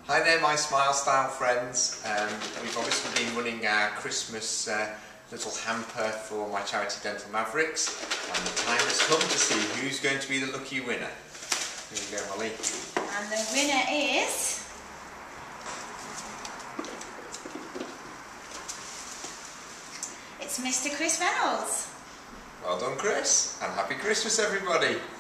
Hi there, my Smile Style friends. We've obviously been running our Christmas little hamper for my charity Dental Mavericks, and the time has come to see who's going to be the lucky winner. Here you go, Holly. And the winner is... it's Mr. Chris Reynolds. Well done, Chris, and happy Christmas, everybody.